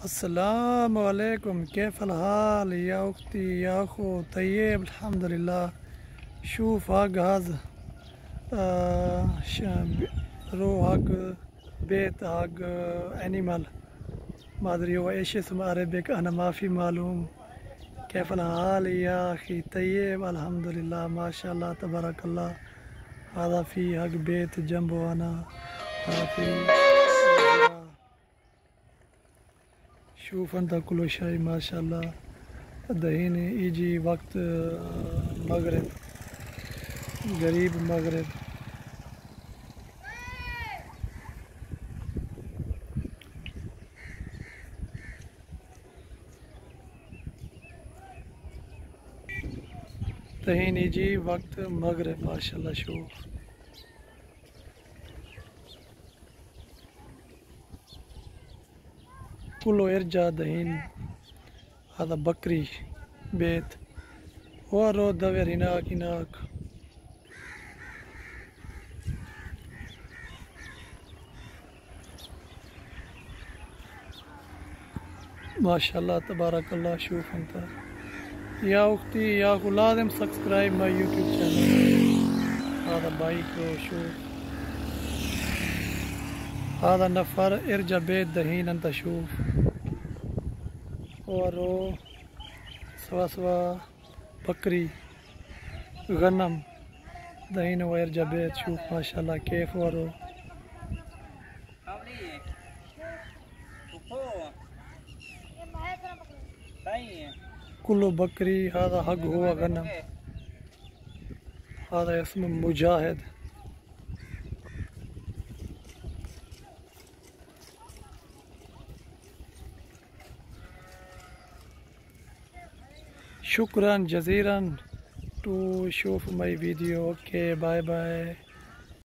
السلام عليكم، كيف الحال يا أختي يا أخو؟ طيب الحمد لله. شوف هذا رو بيت أنيمال، ما أدري هو إيش اسمه عربيك، أنا ما في معلوم. كيف الحال يا أخي؟ طيب الحمد لله ما شاء الله تبارك الله. هذا في بيت جنبه أنا، هذا في شوف أنت كل شيء ما شاء الله. دحين يجي وقت مغرب، قريب المغرب. دحين يجي وقت مغرب ما شاء الله. شوف كله يرجع دحين. هذا بكري بيت، ورو دور هناك. ما شاء الله تبارك الله. شوف انت يا اختي يا اخو، لازم سبسكرايب ماي يوتيوب چینل. هذا بايك شوف، هذا نفر ارجع بيت دحين انت شوف. ورو سوا بكري غنم دحين هو يرجع بيت. شوف ما شاء الله كيف. ورو كله بكري. هذا حق هو غنم. هذا اسمه مجاهد. شكرا جزيلا to شوف my video. okay bye bye.